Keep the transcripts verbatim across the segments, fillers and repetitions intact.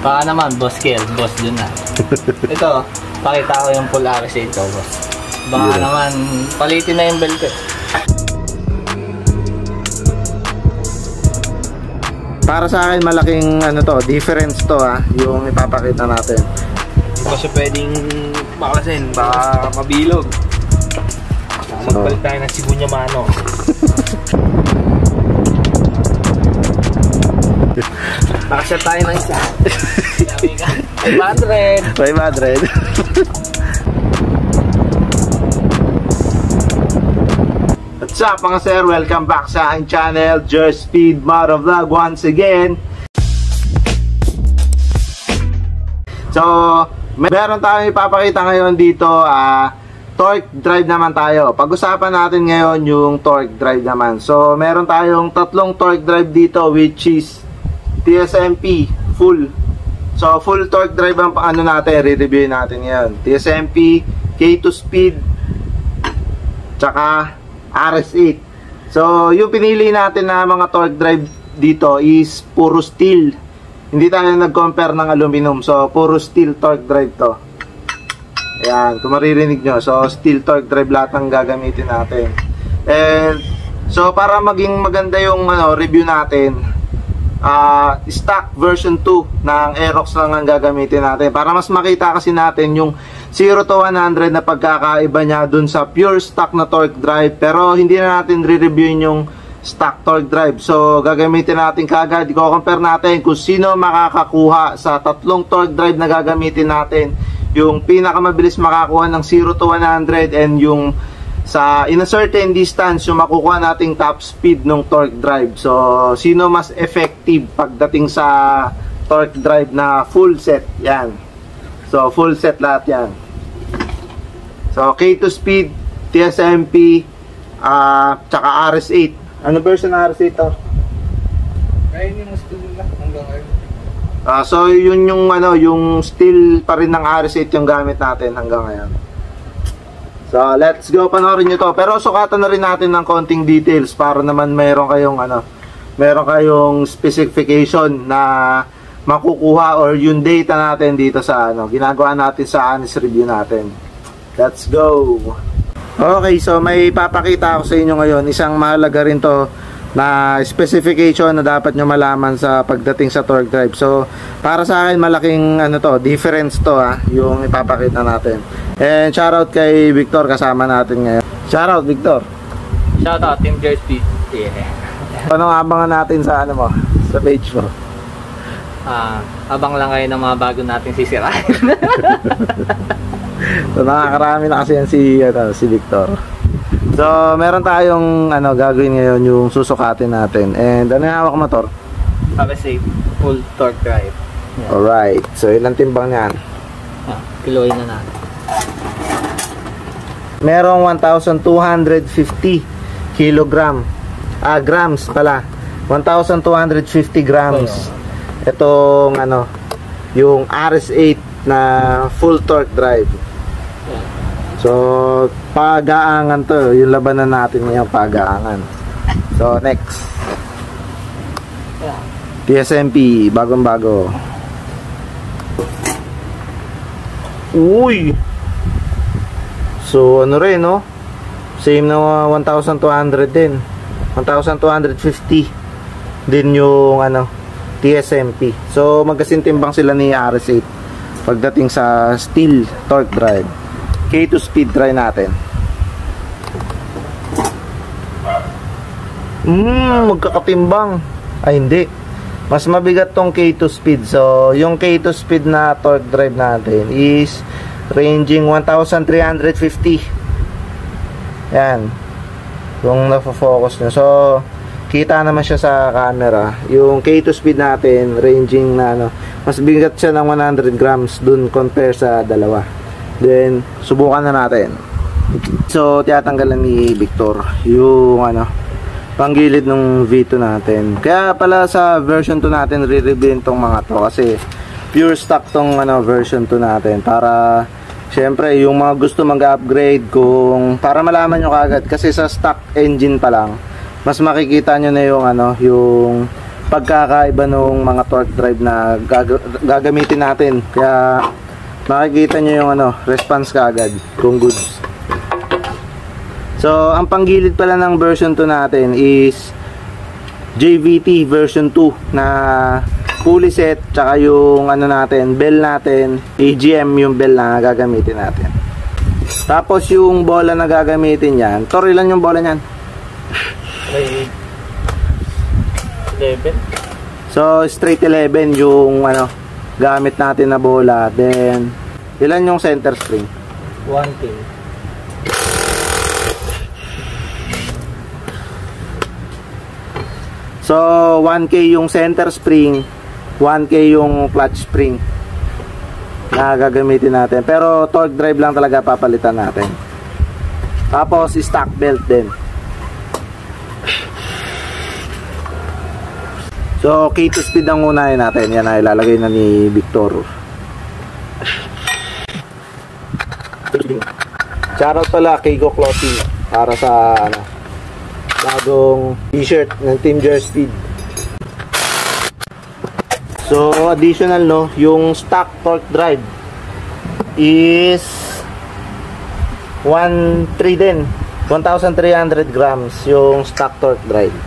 Baka naman, boss kill, boss dun na. Ito, pakita ko yung full R S eight ko, boss. Baka yeah. naman, palitin na yung belt ko. Para sa akin, malaking ano to, difference to ha, yung ipapakita natin. Hindi pa siya pwedeng bakasin, baka mabilog. Magpalit tayo ng Shibuya Mano. Bakasya tayo ng isa. five hundred. five hundred. What's up mga sir? Welcome back sa aking channel, Just Speed Moto Vlog once again. So, meron tayong ipapakita ngayon dito, ah, uh, torque drive naman tayo. Pag-usapan natin ngayon yung torque drive naman. So, meron tayong tatlong torque drive dito, which is T S M P full. So, full torque drive ang ano natin, re-review natin ngayon. T S M P, K two Speed, tsaka R S eight. So, yung pinili natin na mga torque drive dito is puro steel. Hindi tayo nag-compare ng aluminum. So, puro steel torque drive to. Ayan, kung maririnig nyo. So, steel torque drive lahat ang gagamitin natin. And, so, para maging maganda yung ano, review natin, uh, stock version two ng Aerox lang ang gagamitin natin. Para mas makita kasi natin yung zero to one hundred na pagkakaiba niya dun sa pure stock na torque drive. Pero, hindi na natin re-reviewin yung stock torque drive. So, gagamitin natin kagad. I-compare natin kung sino makakakuha sa tatlong torque drive na gagamitin natin. Yung pinakamabilis makakuha ng zero to one hundred and yung sa in a certain distance yung makukuha nating top speed ng torque drive. So, sino mas effective pagdating sa torque drive na full set? Yan. So, full set lahat yan. So, K two Speed, T S M P, uh, tsaka R S eight. Ano version ng R S eight to? Kaya yung steel lang hanggang ngayon. Uh, so yun yung ano, yung steel pa rin ng R S eight yung gamit natin hanggang ngayon. So let's go, panoorin nyo to. Pero sukatan na rin natin ng konting details para naman mayroon kayong ano, mayroon kayong specification na makukuha or yung data natin dito sa ano, ginagawa natin sa honest review natin. Let's go. Okay, so may papakita ako sa inyo ngayon. Isang mahalaga rin to na specification na dapat nyo malaman sa pagdating sa torque drive. So, para sa akin, malaking ano to, difference to ha, yung ipapakita natin. And shoutout kay Victor, kasama natin ngayon. Shoutout, Victor. Shoutout, Team Just Speed. Yeah. Anong abangan natin sa ano mo, sa page mo? Ah, abang lang kayo ng mga bago natin sisirain. So, nakakarami na kasi yan si, ano, si Victor. So, meron tayong ano gagawin ngayon, yung susukatin natin. And ano yung hawak motor? R S eight full torque drive. Yeah. Alright. So, ilang timbang yan? Ah, kiloin na natin. Merong one thousand two hundred fifty kilogram. Ah, grams pala. one thousand two hundred fifty grams. Itong ano, yung R S eight na full torque drive. So, pag-aangan to, yung labanan natin ngayon, pag-aangan. So, next. T S M P, bagong-bago. Uy! So, ano rin, no? Same na one thousand two hundred din. one thousand two hundred fifty din yung, ano, T S M P. So, magkasintimbang sila ni R S eight pagdating sa steel torque drive. K two Speed, try natin. Hmm, magkakatimbang. Ay, hindi. Mas mabigat tong K two Speed. So, yung K two Speed na torque drive natin is ranging one thousand three hundred fifty. Yan. Kung nafo-focus nyo. So, kita naman siya sa camera. Yung K two Speed natin, ranging na ano, mas bigat siya ng one hundred grams dun compare sa dalawa. Then, subukan na natin. So, tiyatanggalan ni Victor yung ano, panggilid ng V two natin. Kaya pala sa version two natin re-reviewin tong mga to kasi pure stock tong ano, version two natin para syempre yung mga gusto mag-upgrade, kung para malaman nyo kagad kasi sa stock engine pa lang mas makikita nyo na yung ano, yung pagkakaiba ng mga torque drive na gag gagamitin natin. Kaya makikita nyo yung ano, response kaagad kung goods. So ang panggilid pala ng version two natin is J V T version two na pulley set, tsaka yung ano natin, bell natin, A G M yung bell na gagamitin natin. Tapos yung bola na gagamitin yan, Tor, ilan yung bola nyan? eleven. So straight eleven yung ano gamit natin na bola. Then ilan yung center spring? one K. So one K yung center spring, one K yung clutch spring na gagamitin natin. Pero torque drive lang talaga papalitan natin. Tapos stock belt din. So K two speed ang unahin natin. Yan ay ilalagay na ni Victor. Shoutout pala kay Go Clothing para sa ano, bagong t-shirt ng Team Jar Speed. So additional no, yung stock torque drive is one three din, one thousand three hundred grams yung stock torque drive.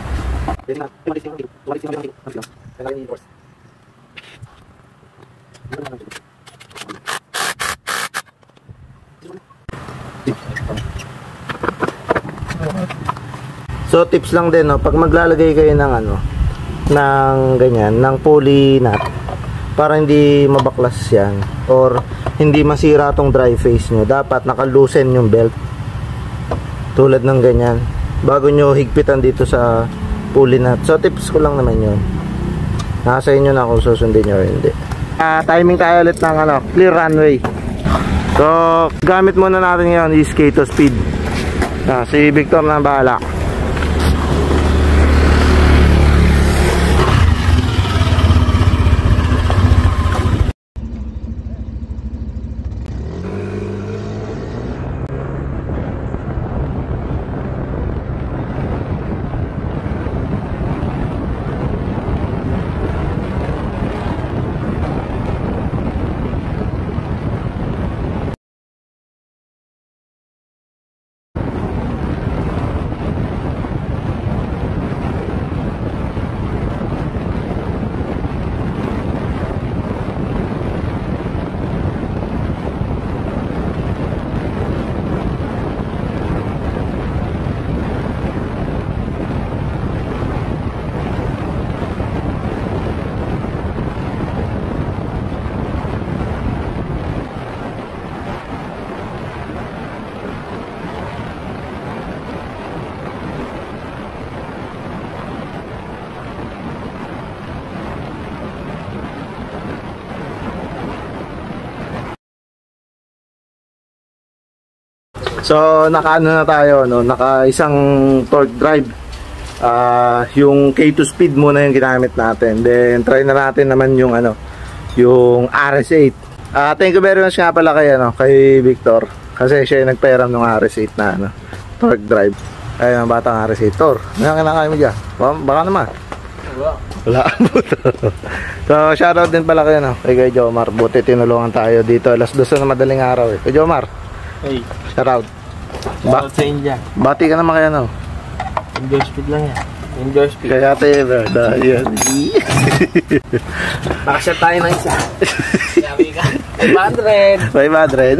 So tips lang din no, pag maglalagay kayo ng ano, ng ganyan, ng pulley nut para hindi mabaklas yan or hindi masira tong dry face nyo, dapat nakalusen yung belt tulad ng ganyan bago nyo higpitan dito sa pulley nut. So tips ko lang naman yun, nasa inyo na kung susundin nyo o hindi. Uh, timing tayo ulit ng ano, clear runway. So gamit muna natin ngayon is K two speed. uh, si Victor na bahala. So nakaano na tayo no, naka isang torque drive. Uh, yung K two speed muna yung ginamit natin. Then try na natin naman yung ano, yung R S eight. Uh, thank you very much nga pala kay ano, kay Victor kasi siya yung nagpairam ng R S eight na ano, torque drive. Ayun ang batang R S eight. Tor, ano kinakain mo dyan? Baka naman. Wala. Wala. So shoutout din pala kayo no, kay Kuya Jomar. Buti tinulungan tayo dito alas dos na madaling araw eh. Kuya Jomar, hey, shoutout. Ba sa India. Bati ka naman kaya no? Enjoy speed lang yan. Enjoy speed. Kaya tayo bro. Ayan. Nakashare tayo ng isa. Sabi ka. five hundred. five hundred.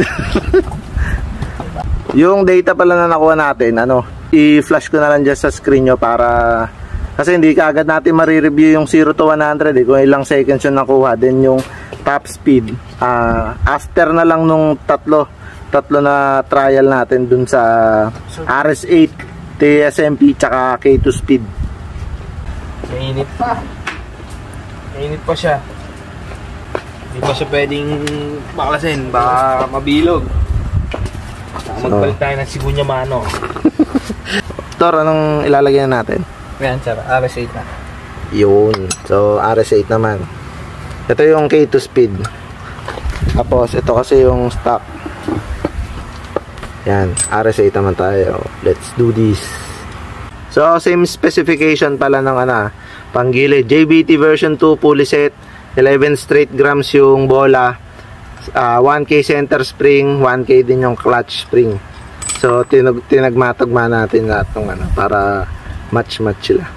Yung data pala na nakuha natin, ano, i-flash ko na lang dyan sa screen nyo para kasi hindi kaagad natin marireview yung zero to one hundred eh, kung ilang seconds yung nakuha. Then yung top speed uh, after na lang nung tatlo tatlo na trial natin dun sa R S eight, T S M P, tsaka K two speed. Mainit pa. Mainit pa siya. Hindi pa siya pwedeng baklasin, baka mabilog. Saka magpalit tayo ng sigunya mano. Tor, anong ilalagay na natin? Yan sir, R S eight na. Yun. So R S eight naman. Ito yung K two speed. Tapos ito kasi yung stock. Yan, R S eight naman tayo. Let's do this. So So, same specification pala ng ano, panggilid. J B T version two pulley set, eleven straight grams yung bola, uh, one K center spring, one K din yung clutch spring. So, tinag tinagmatagma natin lahat ng ano, para match-match sila.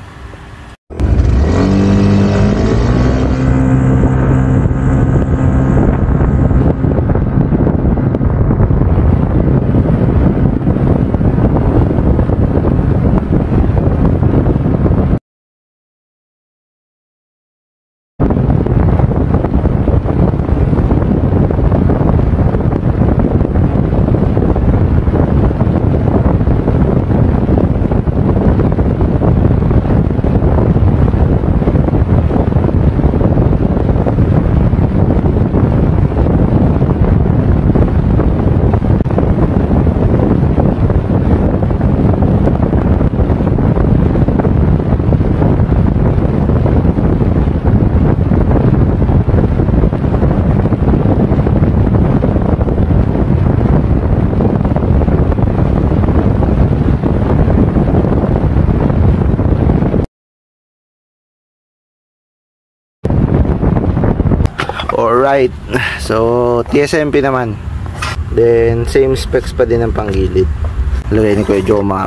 Alright, so T S M P naman. Then same specs pa din ang panggilid. Lagay ni Kuya Jomar.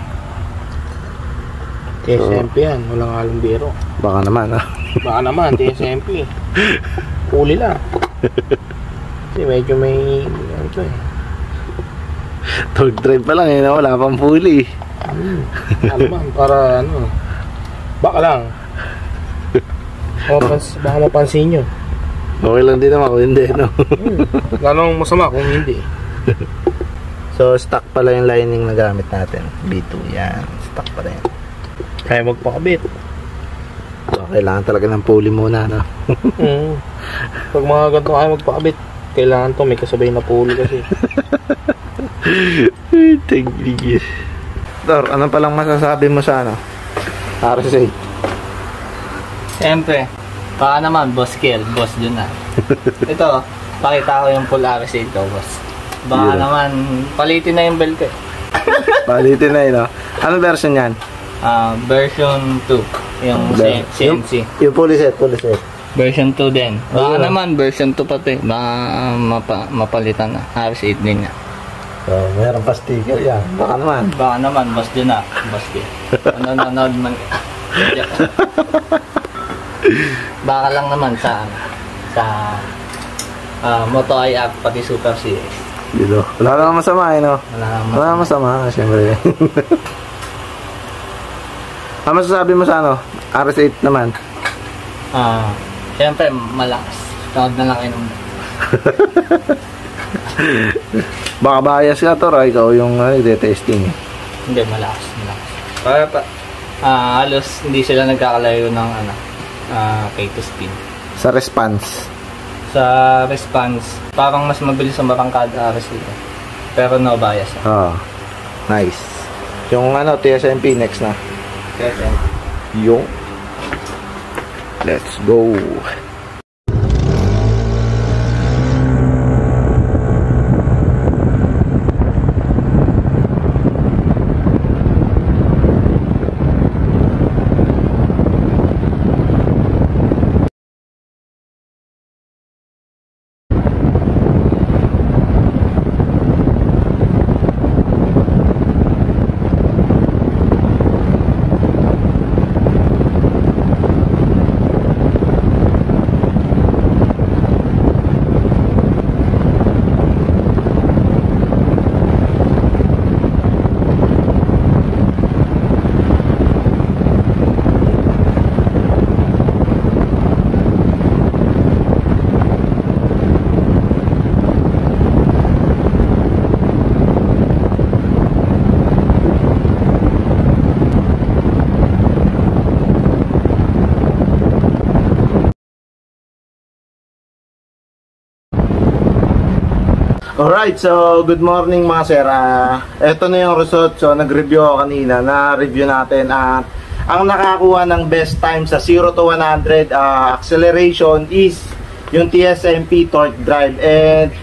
T S M P yan, walang halong biro. Baka naman ah. Baka naman, T S M P. Puli lang. Kasi medyo may ano to eh. Torque drive pa lang eh, wala pang puli. Hmm. Ano man, para ano. Baka lang. Baka, baka mapansin nyo. Okay lang din naman kung hindi, no? Hmm. Lalong masama kung hindi. So, stock pala yung lining na gamit natin. B two, yan. Stock pa rin. Kaya magpakabit. So, kailangan talaga ng pulley muna, no? Hmm. Pag mga ganito kaya magpakabit, kailangan to may kasabay na pulley kasi. Tigligis. Tor, ano palang masasabi mo sa ano? R S eight. Siyempre, baka naman, boss kill, boss dun na. Ito, pakita ko yung full R S eight ko, boss. Baka Yeah. naman, palitin na yung belt ko. Palitin na yun, no? Ano version yan? Uh, version two, yung C N C. Yung, yung pulley set, pulley set. Version two din. Baka Ayun. naman, version two pati. Baka uh, mapa, mapalitan na. R S eight din na. So, mayroon pa sticker yan. Baka naman. Baka naman, boss dun na. Boss kill. Ano, nanonood man. Baka lang naman sa ano, sa uh, Moto I app pati Super Series. Dito. Wala namang masama, eh, no? Wala naman. Wala namang masama, siyempre. Ano masasabi mo sa ano? R S eight naman. Ah, siyempre malakas. Tawag na lang inom. Baka bias ka, Tor. Ikaw yung uh, testing. Hindi, malakas, malakas. Para pa, ah, halos hindi sila nagkakalayo ng ano, ah, K to spin. Sa response. Sa response, parang mas mabilis sa marangkada R S eight. Pero no bias. Ah, nice. Yung ano, T S M P next na. Kaya, Yung. Let's go. Alright, so good morning mga sir. Uh, ito na yung result. So nag-review ako kanina. Na-review natin at uh, ang nakakuha ng best time sa zero to one hundred uh, acceleration is yung T S M P torque drive. And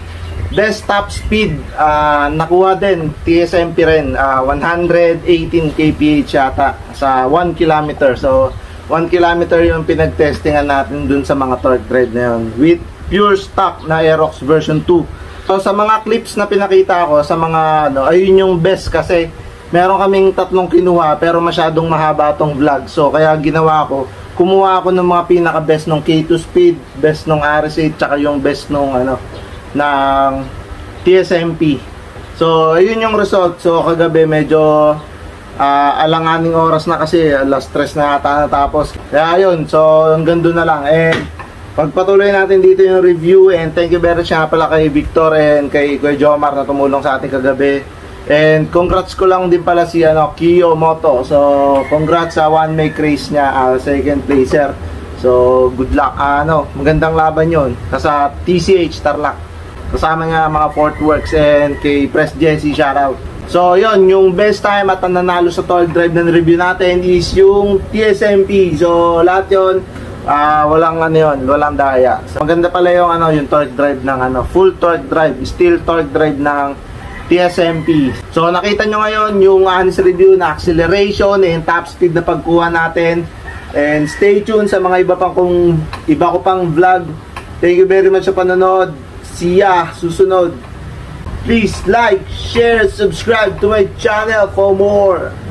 Best top speed, uh, nakuha din, T S M P rin, uh, one hundred eighteen kilometers per hour yata sa one kilometer. So, one kilometer yung pinag-testingan natin dun sa mga torque drive na yun. With pure stock na Aerox version two. So, sa mga clips na pinakita ko, sa mga, ano, ayun yung best kasi meron kaming tatlong kinuha pero masyadong mahaba tong vlog. So, kaya ginawa ko, kumuha ako ng mga pinaka-best nung K two speed, best nung R S eight, tsaka yung best nung, ano, ng T S M P. So, ayun yung result. So, kagabi medyo uh, alanganing oras na kasi alas tres na ata natapos. Kaya ayun, so hanggang doon na lang. And pagpatuloy natin dito yung review. And thank you very much nga pala kay Victor and kay Kuya Jomar na tumulong sa ating kagabi. And congrats ko lang din pala si ano, Kiyo Moto. So, congrats sa one make race niya, uh, second placer. So, good luck. Uh, ano, magandang laban yun. Sa T C H Tarlac. Kasama nga mga Fort Works and kay Press Jesse, shoutout. So, yun, yung best time at ang nanalo sa torque drive na review natin is yung T S M P. So, lahat yun, uh, walang ano yun, walang daya. So, maganda pala yung, ano, yung torque drive ng ano, full torque drive, steel torque drive ng T S M P. So, nakita nyo ngayon yung honest review na acceleration and top speed na pagkuha natin. And stay tuned sa mga iba pang kung iba ko pang vlog. Thank you very much sa panonood. See ya susunod. Please like, share, subscribe to my channel for more.